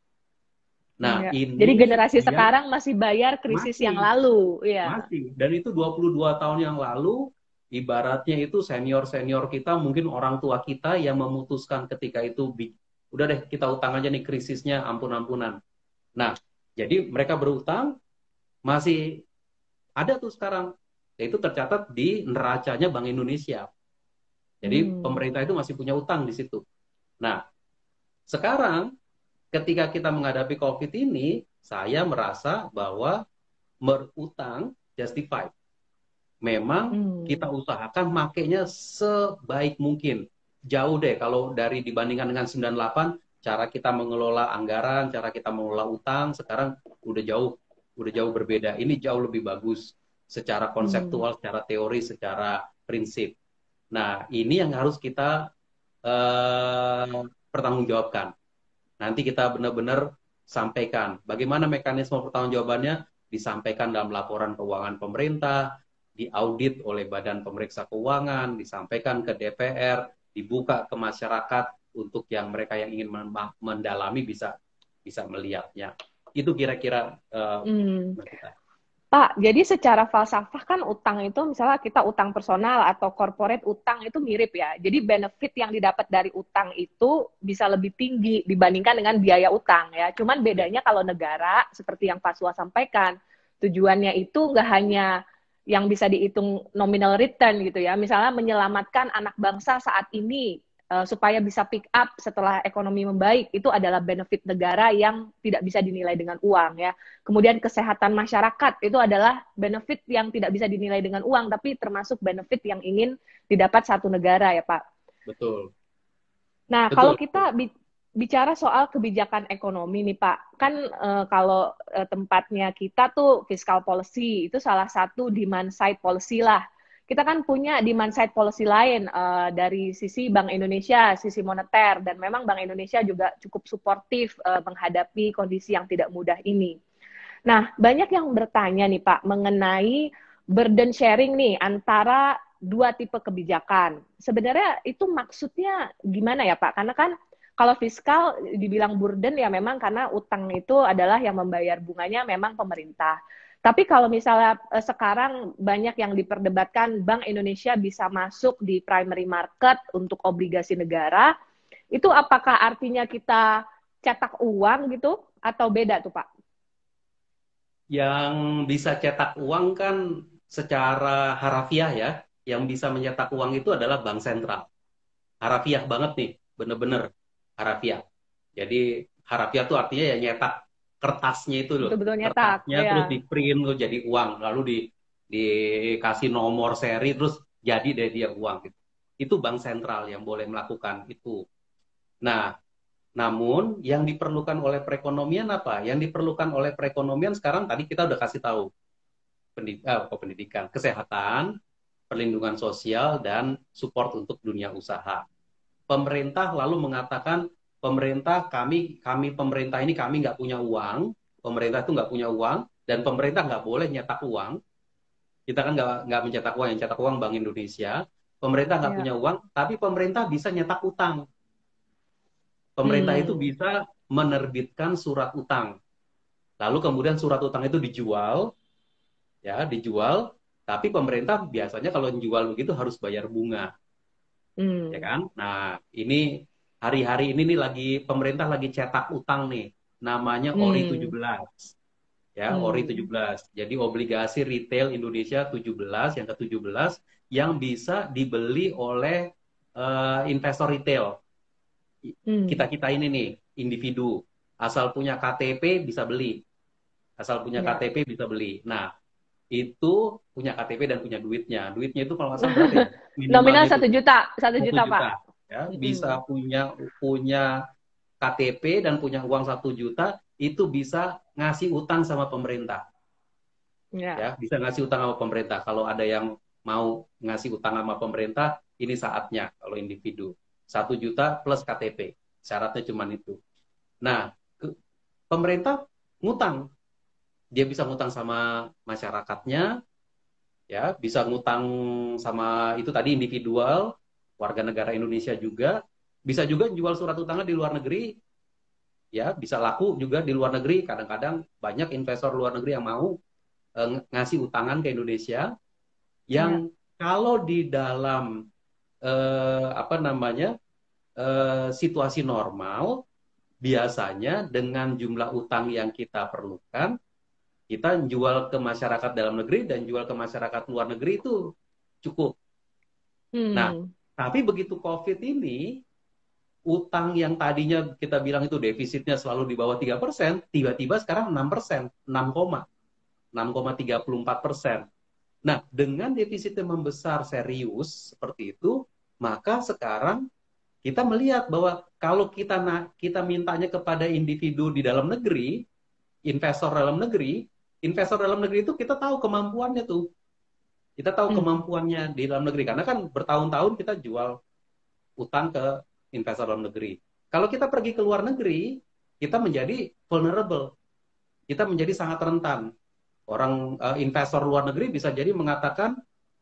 Nah, ini jadi generasi sekarang masih bayar krisis yang lalu, ya. Masih. Dan itu 22 tahun yang lalu, ibaratnya itu senior-senior kita, mungkin orang tua kita yang memutuskan ketika itu, udah deh kita utang aja nih, krisisnya ampun-ampunan. Nah, jadi mereka berutang, masih ada tuh sekarang. Itu tercatat di neracanya Bank Indonesia. Jadi pemerintah itu masih punya utang di situ. Nah, sekarang ketika kita menghadapi COVID ini, saya merasa bahwa berutang justified. Memang kita usahakan makainya sebaik mungkin. Jauh deh kalau dari dibandingkan dengan 98, cara kita mengelola anggaran, cara kita mengelola utang sekarang udah jauh berbeda. Ini jauh lebih bagus secara konseptual, secara teori, secara prinsip. Nah, ini yang harus kita pertanggungjawabkan. Nanti kita benar-benar sampaikan. Bagaimana mekanisme pertanggungjawabannya? Disampaikan dalam laporan keuangan pemerintah, diaudit oleh Badan Pemeriksa Keuangan, disampaikan ke DPR, dibuka ke masyarakat untuk yang mereka yang ingin mendalami bisa melihatnya. Itu kira-kira kita. Pak, jadi secara falsafah kan utang itu misalnya kita utang personal atau corporate utang itu mirip ya. Jadi benefit yang didapat dari utang itu bisa lebih tinggi dibandingkan dengan biaya utang ya. Cuman bedanya kalau negara seperti yang Pak Suha sampaikan, tujuannya itu nggak hanya yang bisa dihitung nominal return gitu ya. Misalnya menyelamatkan anak bangsa saat ini supaya bisa pick up setelah ekonomi membaik, itu adalah benefit negara yang tidak bisa dinilai dengan uang ya. Kemudian kesehatan masyarakat itu adalah benefit yang tidak bisa dinilai dengan uang, tapi termasuk benefit yang ingin didapat satu negara ya Pak. Betul. Nah, kalau kita bicara soal kebijakan ekonomi nih Pak, kan kalau tempatnya kita tuh fiscal policy, itu salah satu demand side policy lah. Kita kan punya demand side policy lain dari sisi Bank Indonesia, sisi moneter, dan memang Bank Indonesia juga cukup suportif menghadapi kondisi yang tidak mudah ini. Nah, banyak yang bertanya nih Pak mengenai burden sharing nih antara dua tipe kebijakan. Sebenarnya itu maksudnya gimana ya Pak? Karena kan kalau fiskal dibilang burden ya memang karena utang itu adalah yang membayar bunganya memang pemerintah. Tapi kalau misalnya sekarang banyak yang diperdebatkan Bank Indonesia bisa masuk di primary market untuk obligasi negara, itu apakah artinya kita cetak uang gitu atau beda tuh Pak? Yang bisa cetak uang kan secara harafiah ya, yang bisa mencetak uang itu adalah bank sentral. Harafiah banget nih, bener-bener harafiah. Jadi harafiah tuh artinya ya nyetak kertasnya itu loh. Betul-betul nyetak. Kertasnya terus di print tuh jadi uang, lalu dikasih nomor seri terus jadi deh dia uang gitu. Itu bank sentral yang boleh melakukan itu. Nah, namun yang diperlukan oleh perekonomian apa? Yang diperlukan oleh perekonomian sekarang tadi kita udah kasih tahu pendidikan, kesehatan, perlindungan sosial dan support untuk dunia usaha. Pemerintah lalu mengatakan kami pemerintah ini kami nggak punya uang, pemerintah itu nggak punya uang dan pemerintah nggak boleh nyetak uang. Kita kan nggak mencetak uang, yang cetak uang Bank Indonesia. Pemerintah nggak punya uang, tapi pemerintah bisa nyetak utang. Pemerintah itu bisa menerbitkan surat utang. Lalu kemudian surat utang itu dijual, tapi pemerintah biasanya kalau menjual begitu harus bayar bunga. Ya kan? Nah, ini hari-hari ini nih pemerintah lagi cetak utang nih, namanya ORI 17. Ya, ORI 17. Jadi obligasi retail Indonesia 17, yang ke-17 yang bisa dibeli oleh investor retail. Kita ini nih, individu, asal punya KTP bisa beli. Asal punya KTP bisa beli. Nah, itu punya KTP dan punya duitnya. Duitnya itu kalau nggak salah berapa ya? Nominal Minimalnya 1 juta, 1 1 juta Pak. juta. Ya, bisa punya KTP dan punya uang 1 juta, itu bisa ngasih utang sama pemerintah. Ya, bisa ngasih utang sama pemerintah. Kalau ada yang mau ngasih utang sama pemerintah, ini saatnya kalau individu. 1 juta plus KTP. Syaratnya cuma itu. Nah, pemerintah ngutang. Dia bisa ngutang sama masyarakatnya, ya, bisa ngutang sama itu tadi individual, warga negara Indonesia juga, bisa juga jual surat utangnya di luar negeri, ya, bisa laku juga di luar negeri. Kadang-kadang banyak investor luar negeri yang mau ngasih utangan ke Indonesia, yang kalau di dalam situasi normal, biasanya dengan jumlah utang yang kita perlukan, kita jual ke masyarakat dalam negeri dan jual ke masyarakat luar negeri itu cukup. Nah, tapi begitu COVID ini, utang yang tadinya kita bilang itu defisitnya selalu di bawah 3%, tiba-tiba sekarang 6%, 6,34%. Nah, dengan defisitnya membesar serius seperti itu, maka sekarang kita melihat bahwa kalau kita mintanya kepada individu di dalam negeri, investor dalam negeri itu kita tahu kemampuannya tuh. Kita tahu kemampuannya di dalam negeri. Karena kan bertahun-tahun kita jual utang ke investor dalam negeri. Kalau kita pergi ke luar negeri, kita menjadi vulnerable. Kita menjadi sangat rentan. Orang investor luar negeri bisa jadi mengatakan,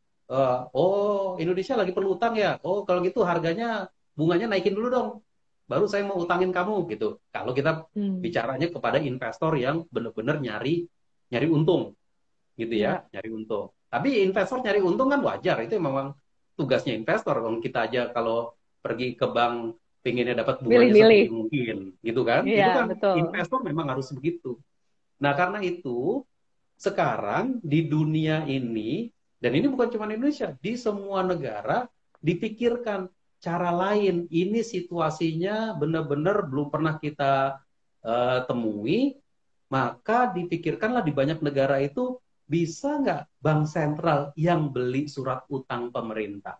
oh Indonesia lagi perlu utang ya, oh kalau gitu harganya, bunganya naikin dulu dong, baru saya mau utangin kamu gitu. Kalau kita bicaranya kepada investor yang benar-benar nyari untung, gitu ya, nyari untung. Tapi investor nyari untung kan wajar, itu memang tugasnya investor. Kalau kita aja kalau pergi ke bank pengennya dapat bunganya setinggi mungkin, gitu kan? Itu kan betul. Investor memang harus begitu. Nah karena itu sekarang di dunia ini, dan ini bukan cuma Indonesia, di semua negara dipikirkan cara lain. Ini situasinya benar-benar belum pernah kita temui, maka dipikirkanlah di banyak negara itu, bisa nggak bank sentral yang beli surat utang pemerintah?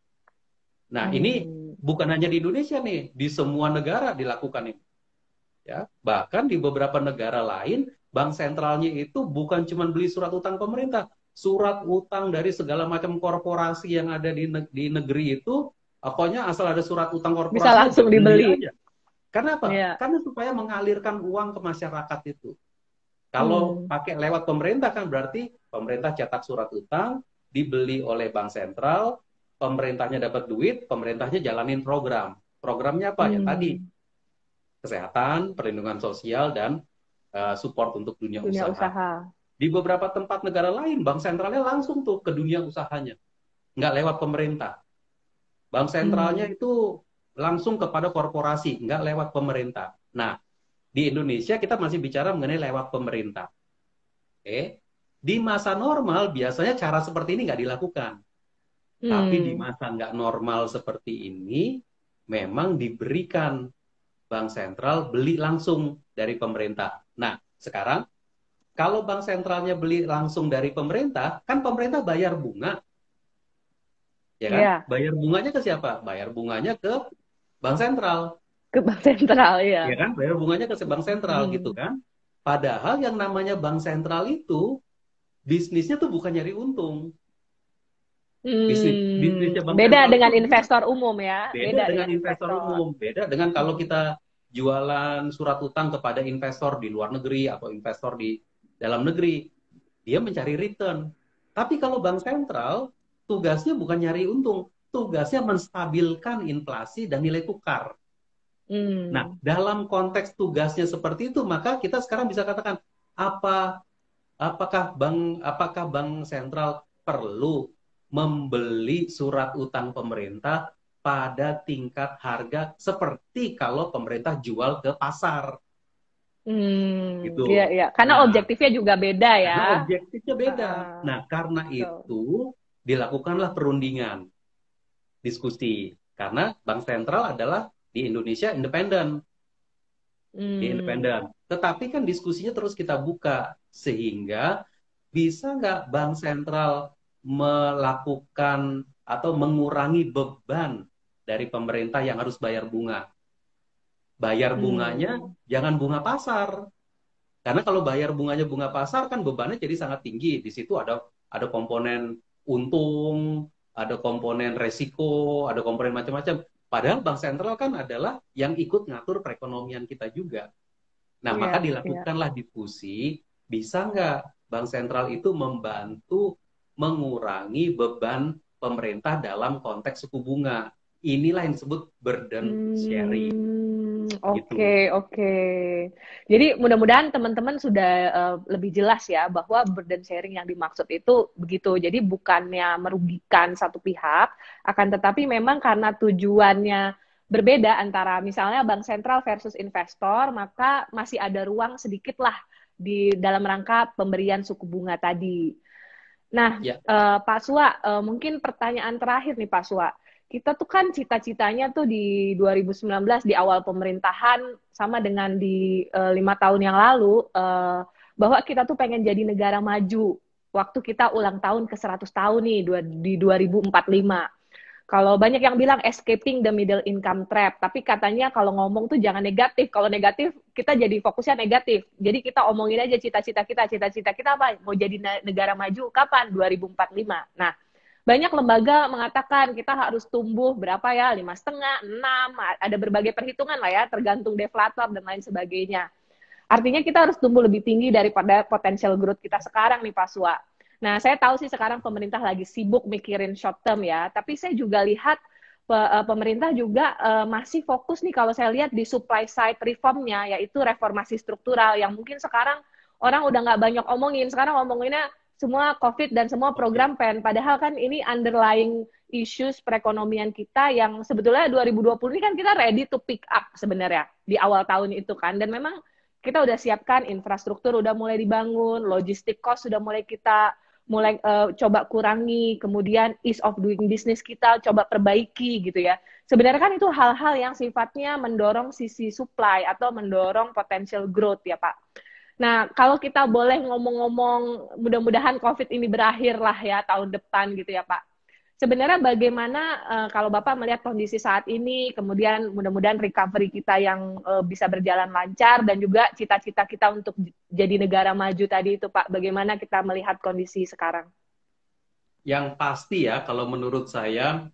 Nah ini bukan hanya di Indonesia nih, di semua negara dilakukan ini. Ya, bahkan di beberapa negara lain, bank sentralnya itu bukan cuma beli surat utang pemerintah, surat utang dari segala macam korporasi yang ada di negeri itu, pokoknya asal ada surat utang korporasi bisa langsung dibeli aja. Karena apa? Karena supaya mengalirkan uang ke masyarakat itu. Kalau pakai lewat pemerintah kan berarti pemerintah cetak surat utang, dibeli oleh bank sentral, pemerintahnya dapat duit, pemerintahnya jalanin program. Programnya apa? Ya tadi, kesehatan, perlindungan sosial, dan support untuk dunia usaha. Di beberapa tempat negara lain, bank sentralnya langsung tuh ke dunia usahanya. Nggak lewat pemerintah. Bank sentralnya itu langsung kepada korporasi, nggak lewat pemerintah. Nah, di Indonesia kita masih bicara mengenai lewat pemerintah. Di masa normal biasanya cara seperti ini nggak dilakukan. Tapi di masa nggak normal seperti ini, memang diberikan bank sentral beli langsung dari pemerintah. Nah, sekarang kalau bank sentralnya beli langsung dari pemerintah, kan pemerintah bayar bunga. Ya kan? Bayar bunganya ke siapa? Bayar bunganya ke bank sentral. Ke bank sentral, ya. Ya kan? Bayar bunganya ke bank sentral gitu kan. Padahal yang namanya bank sentral itu bisnisnya tuh bukan nyari untung. Bisnisnya beda dengan investor umum ya. Beda dengan investor umum. Beda dengan kalau kita jualan surat utang kepada investor di luar negeri atau investor di dalam negeri. Dia mencari return. Tapi kalau bank sentral, tugasnya bukan nyari untung. Tugasnya menstabilkan inflasi dan nilai tukar. Nah, dalam konteks tugasnya seperti itu, maka kita sekarang bisa katakan, apakah bank sentral perlu membeli surat utang pemerintah pada tingkat harga seperti kalau pemerintah jual ke pasar. Gitu. Iya. Karena objektifnya juga beda ya. Karena objektifnya beda. Nah, karena itu dilakukanlah perundingan, diskusi. Karena bank sentral adalah di Indonesia independen. Tetapi kan diskusinya terus kita buka sehingga bisa nggak Bank Sentral melakukan atau mengurangi beban dari pemerintah yang harus bayar bunga? Bayar bunganya jangan bunga pasar. Karena kalau bayar bunganya bunga pasar kan bebannya jadi sangat tinggi. Di situ ada komponen untung, ada komponen resiko, ada komponen macam-macam. Padahal Bank Sentral kan adalah yang ikut ngatur perekonomian kita juga. Nah, maka dilakukanlah diskusi, bisa nggak Bank Sentral itu membantu mengurangi beban pemerintah dalam konteks suku bunga. Inilah yang disebut burden sharing. Oke. Jadi mudah-mudahan teman-teman sudah lebih jelas ya bahwa burden sharing yang dimaksud itu begitu. Jadi bukannya merugikan satu pihak, akan tetapi memang karena tujuannya berbeda antara misalnya bank sentral versus investor, maka masih ada ruang sedikit lah di dalam rangka pemberian suku bunga tadi. Nah, Pak Sua, mungkin pertanyaan terakhir nih Pak Sua. Kita tuh kan cita-citanya tuh di 2019 di awal pemerintahan sama dengan di 5 tahun yang lalu bahwa kita tuh pengen jadi negara maju waktu kita ulang tahun ke 100 tahun nih di 2045. Kalau banyak yang bilang escaping the middle income trap, tapi katanya kalau ngomong tuh jangan negatif. Kalau negatif kita jadi fokusnya negatif. Jadi kita omongin aja cita-cita kita apa? Mau jadi negara maju kapan? 2045. Nah, banyak lembaga mengatakan kita harus tumbuh berapa ya, 5,5, 6, ada berbagai perhitungan lah ya, tergantung deflator dan lain sebagainya. Artinya kita harus tumbuh lebih tinggi daripada potential growth kita sekarang nih Pak Sua. Nah, saya tahu sih sekarang pemerintah lagi sibuk mikirin short term ya, tapi saya juga lihat pemerintah juga masih fokus nih kalau saya lihat di supply side reformnya, yaitu reformasi struktural yang mungkin sekarang orang udah nggak banyak omongin, sekarang ngomonginnya semua COVID dan semua program PEN. Padahal kan ini underlying issues perekonomian kita yang sebetulnya 2020 ini kan kita ready to pick up sebenarnya di awal tahun itu kan. Dan memang kita udah siapkan infrastruktur udah mulai dibangun, logistik cost sudah mulai kita coba kurangi, kemudian ease of doing business kita coba perbaiki gitu ya. Sebenarnya kan itu hal-hal yang sifatnya mendorong sisi supply atau mendorong potential growth ya Pak. Nah, kalau kita boleh ngomong-ngomong, mudah-mudahan COVID ini berakhir lah ya tahun depan gitu ya Pak. Sebenarnya bagaimana kalau Bapak melihat kondisi saat ini, kemudian mudah-mudahan recovery kita yang bisa berjalan lancar, dan juga cita-cita kita untuk jadi negara maju tadi itu Pak, bagaimana kita melihat kondisi sekarang? Yang pasti ya, kalau menurut saya,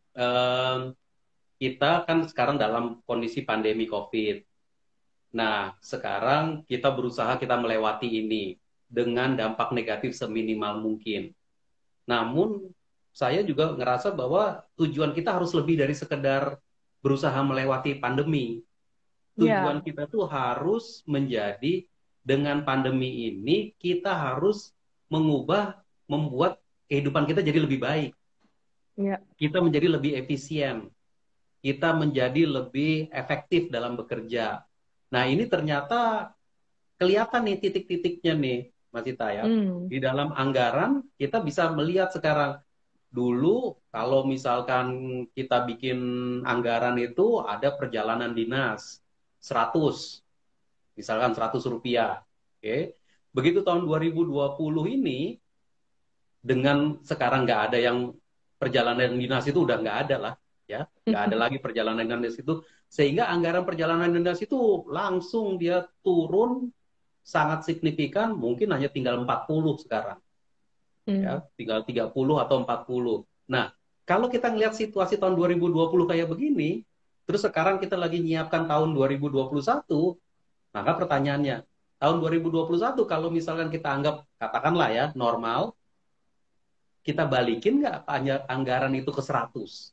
kita kan sekarang dalam kondisi pandemi COVID. Nah, sekarang kita berusaha kita melewati ini dengan dampak negatif seminimal mungkin. Namun, saya juga ngerasa bahwa tujuan kita harus lebih dari sekedar berusaha melewati pandemi. Tujuan kita tuh harus menjadi, dengan pandemi ini, kita harus membuat kehidupan kita jadi lebih baik. Kita menjadi lebih efisien. Kita menjadi lebih efektif dalam bekerja. Nah, ini ternyata kelihatan nih titik-titiknya nih, Mas Ita ya. Di dalam anggaran, kita bisa melihat sekarang. Dulu, kalau misalkan kita bikin anggaran itu ada perjalanan dinas, 100. Misalkan 100 rupiah. Oke. Begitu tahun 2020 ini, dengan sekarang nggak ada yang perjalanan dinas itu udah nggak ada lah. Ya, nggak ada lagi perjalanan dinas itu, sehingga anggaran perjalanan dinas itu langsung dia turun sangat signifikan, mungkin hanya tinggal 40 sekarang. Ya, tinggal 30 atau 40. Nah, kalau kita ngelihat situasi tahun 2020 kayak begini, terus sekarang kita lagi nyiapkan tahun 2021, maka pertanyaannya, tahun 2021 kalau misalkan kita anggap, katakanlah ya, normal, kita balikin nggak anggaran itu ke 100?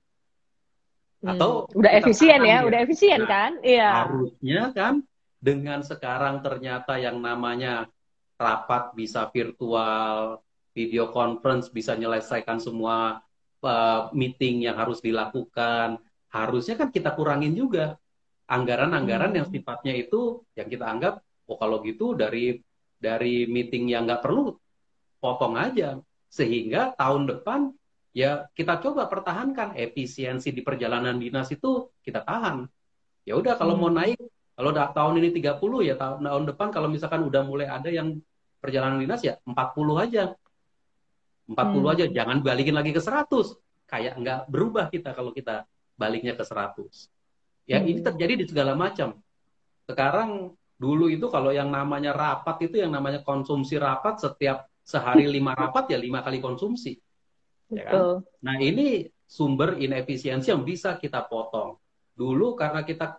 Atau udah efisien ya, udah efisien kan? Iya. Harusnya kan, dengan sekarang ternyata yang namanya rapat bisa virtual, video conference bisa menyelesaikan semua meeting yang harus dilakukan. Harusnya kan kita kurangin juga anggaran-anggaran yang sifatnya itu yang kita anggap, oh kalau gitu dari meeting yang nggak perlu, potong aja. Sehingga tahun depan ya kita coba pertahankan efisiensi di perjalanan dinas itu kita tahan. Ya udah kalau mau naik, kalau tahun ini 30 ya tahun depan kalau misalkan udah mulai ada yang perjalanan dinas ya 40 aja. 40 aja, jangan balikin lagi ke 100. Kayak nggak berubah kita kalau kita baliknya ke 100. Ya ini terjadi di segala macam. Sekarang dulu itu kalau yang namanya rapat itu yang namanya konsumsi rapat setiap sehari 5 rapat ya 5 kali konsumsi. Ya kan? Nah ini sumber inefisiensi yang bisa kita potong. Dulu karena kita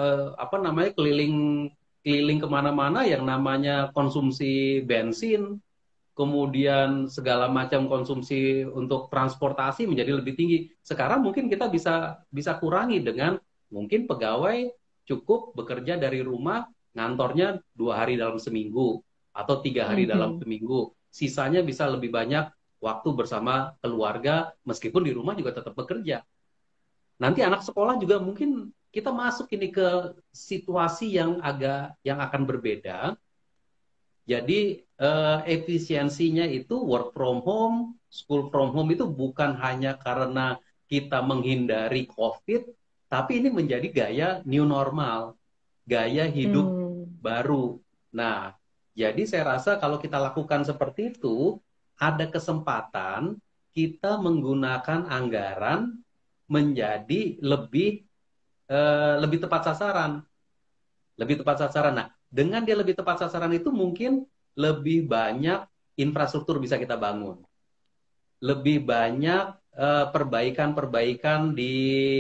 keliling kemana-mana yang namanya konsumsi bensin, kemudian segala macam konsumsi untuk transportasi menjadi lebih tinggi. Sekarang mungkin kita bisa kurangi dengan mungkin pegawai cukup bekerja dari rumah, ngantornya 2 hari dalam seminggu atau 3 hari dalam seminggu. Sisanya bisa lebih banyak waktu bersama keluarga, meskipun di rumah juga tetap bekerja. Nanti anak sekolah juga mungkin kita masuk ini ke situasi yang akan berbeda. Jadi efisiensinya itu work from home, school from home itu bukan hanya karena kita menghindari COVID, tapi ini menjadi gaya new normal, gaya hidup baru. Nah, jadi saya rasa kalau kita lakukan seperti itu, ada kesempatan kita menggunakan anggaran menjadi lebih tepat sasaran. Lebih tepat sasaran. Nah, dengan dia lebih tepat sasaran itu mungkin lebih banyak infrastruktur bisa kita bangun. Lebih banyak perbaikan-perbaikan di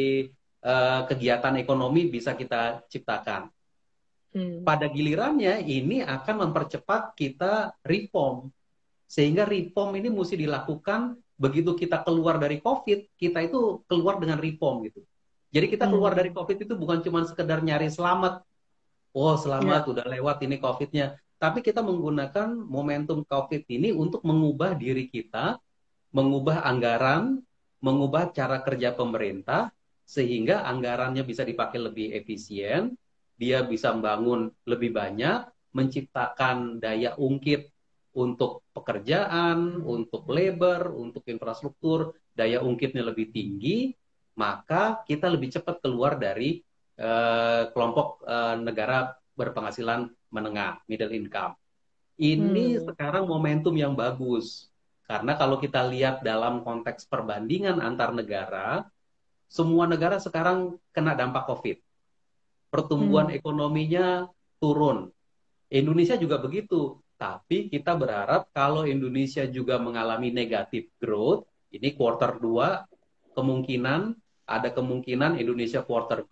kegiatan ekonomi bisa kita ciptakan. Pada gilirannya ini akan mempercepat kita reform. Sehingga reform ini mesti dilakukan begitu kita keluar dari COVID, kita itu keluar dengan reform gitu. Jadi kita keluar dari COVID itu bukan cuma sekedar nyari selamat. Oh selamat, udah lewat ini COVID-nya. Tapi kita menggunakan momentum COVID ini untuk mengubah diri kita, mengubah anggaran, mengubah cara kerja pemerintah, sehingga anggarannya bisa dipakai lebih efisien, dia bisa membangun lebih banyak, menciptakan daya ungkit untuk pekerjaan, untuk labor, untuk infrastruktur, daya ungkitnya lebih tinggi, maka kita lebih cepat keluar dari kelompok negara berpenghasilan menengah, middle income. Ini sekarang momentum yang bagus. Karena kalau kita lihat dalam konteks perbandingan antar negara, semua negara sekarang kena dampak COVID. Pertumbuhan ekonominya turun. Indonesia juga begitu. Tapi kita berharap kalau Indonesia juga mengalami negatif growth, ini kuartal 2, ada kemungkinan Indonesia kuartal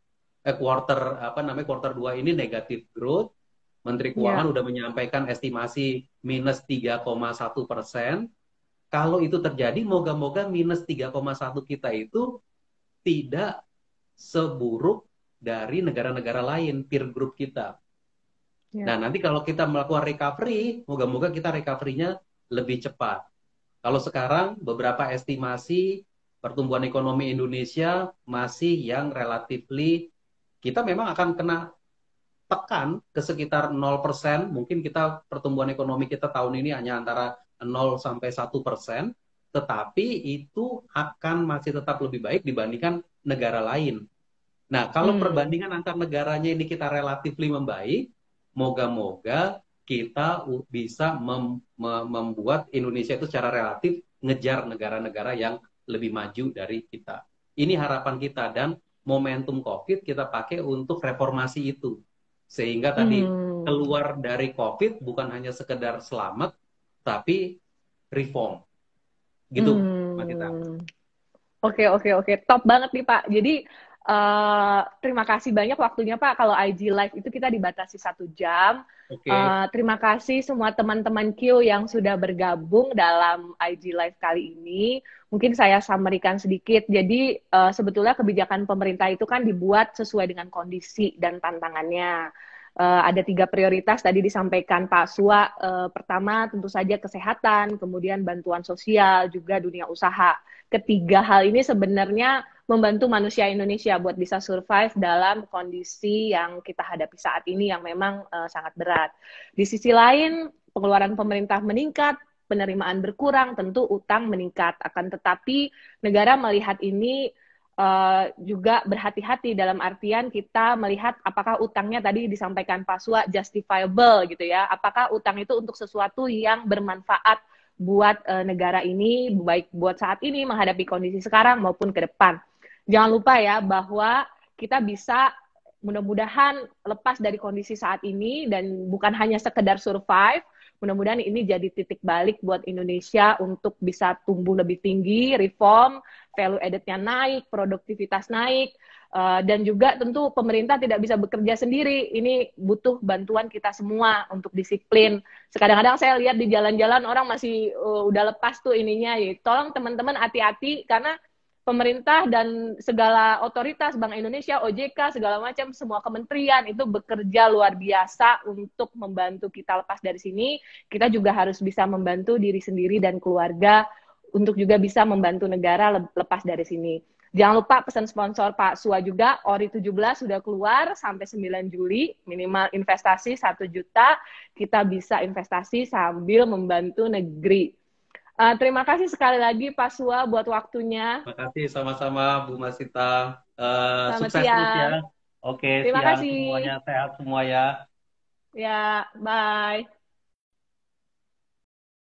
2 ini negatif growth. Menteri Keuangan udah menyampaikan estimasi minus 3,1%. Kalau itu terjadi, moga-moga minus 3,1 kita itu tidak seburuk dari negara-negara lain, peer group kita. Nah, nanti kalau kita melakukan recovery, moga-moga kita recovery-nya lebih cepat. Kalau sekarang, beberapa estimasi pertumbuhan ekonomi Indonesia masih yang relatively, kita memang akan kena tekan ke sekitar 0%. Mungkin kita pertumbuhan ekonomi kita tahun ini hanya antara 0 sampai 1%, tetapi itu akan masih tetap lebih baik dibandingkan negara lain. Nah, kalau perbandingan antar negaranya ini kita relatively membaik, moga-moga kita bisa membuat Indonesia itu secara relatif ngejar negara-negara yang lebih maju dari kita. Ini harapan kita, dan momentum COVID kita pakai untuk reformasi itu. Sehingga tadi keluar dari COVID bukan hanya sekedar selamat, tapi reform. Gitu, Mbak Tita. Oke. Top banget nih, Pak. Jadi, terima kasih banyak waktunya, Pak. Kalau IG Live itu kita dibatasi 1 jam. Terima kasih semua teman-teman Q yang sudah bergabung dalam IG Live kali ini. Mungkin saya summary-kan sedikit. Jadi, sebetulnya kebijakan pemerintah itu kan dibuat sesuai dengan kondisi dan tantangannya. Ada 3 prioritas tadi disampaikan Pak Sua. Pertama tentu saja kesehatan, kemudian bantuan sosial, juga dunia usaha. Ketiga hal ini sebenarnya membantu manusia Indonesia buat bisa survive dalam kondisi yang kita hadapi saat ini yang memang sangat berat. Di sisi lain, pengeluaran pemerintah meningkat, penerimaan berkurang, tentu utang meningkat. Akan tetapi negara melihat ini juga berhati-hati dalam artian kita melihat apakah utangnya tadi disampaikan Pak Sua justifiable gitu ya, apakah utang itu untuk sesuatu yang bermanfaat buat negara ini, baik buat saat ini menghadapi kondisi sekarang maupun ke depan. Jangan lupa ya bahwa kita bisa mudah-mudahan lepas dari kondisi saat ini dan bukan hanya sekedar survive, mudah-mudahan ini jadi titik balik buat Indonesia untuk bisa tumbuh lebih tinggi, reform, value added-nya naik, produktivitas naik, dan juga tentu pemerintah tidak bisa bekerja sendiri. Ini butuh bantuan kita semua untuk disiplin. Kadang-kadang saya lihat di jalan-jalan orang masih udah lepas tuh ininya. Ya. Tolong teman-teman hati-hati karena pemerintah dan segala otoritas, Bank Indonesia, OJK, segala macam, semua kementerian itu bekerja luar biasa untuk membantu kita lepas dari sini. Kita juga harus bisa membantu diri sendiri dan keluarga untuk juga bisa membantu negara lepas dari sini. Jangan lupa pesan sponsor Pak Sua juga, ORI 17 sudah keluar sampai 9 Juli, minimal investasi 1 juta, kita bisa investasi sambil membantu negeri. Terima kasih sekali lagi Pak Sua buat waktunya. Terima kasih sama-sama Bu Masita. Selamat Sukses terus ya. siang. Oke, Terima siang kasih. semuanya, sehat semua ya. Ya, bye.